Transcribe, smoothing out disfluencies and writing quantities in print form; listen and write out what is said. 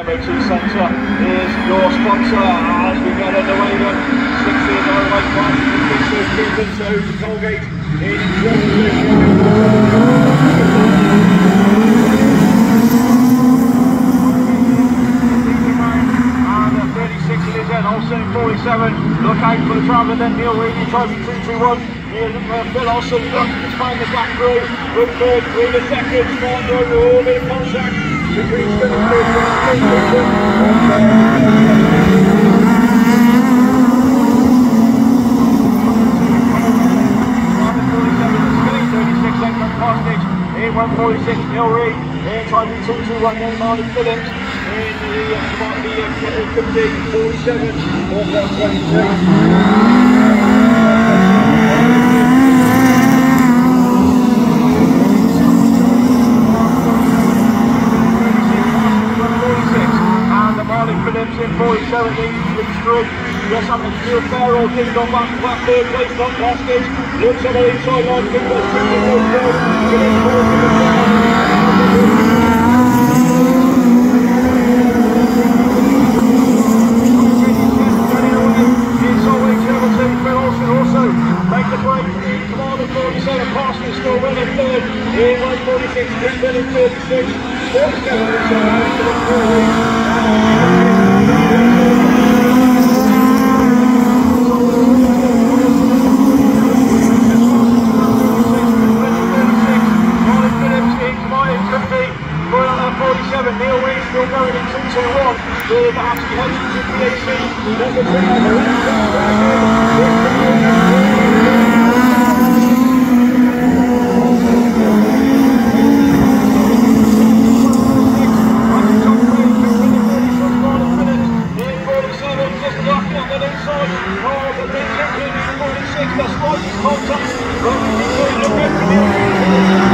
Centre is your sponsor as we get underway then. 6 years on the right pass to Colgate in and 36 it is then, also in 47. Look out for the traveller then, Neil Reedy, trophy 321. Phil Olsen looks to find the back row. Good third, Green a second, Smart Road, all in contact between Phil and in 146 Neil Reid, in trophy 221 then Marlon Phillips in the Cwmdu 47 or 123. Phillips in 47, Leeds Street. Yes, I'm going to do a fair old kick on back third place, not Hostage. Looks on the inside line, kick goes through the goal through. Also make the break in Commander 47, Parson is still winning third in 146, Greenville in 36, 47 Neil Reid still going in 221 with Ashley Hutchins in PAC. Number 2 that's right, contact.